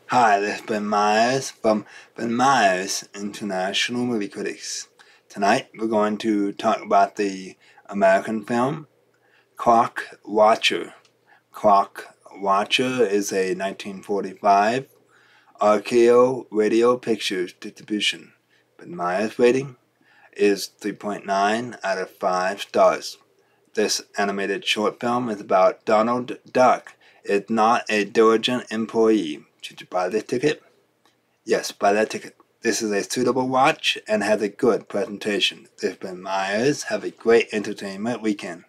Hi, this is Ben Myers from Ben Myers International Movie Critics. Tonight we're going to talk about the American film Clock Watcher. Clock Watcher is a 1945 RKO Radio Pictures distribution. Ben Myers rating is 3.9 out of 5 stars. This animated short film is about Donald Duck is not a diligent employee. Should you buy this ticket? Yes, buy that ticket. This is a suitable watch and has a good presentation. This has been Myers. Have a great entertainment weekend.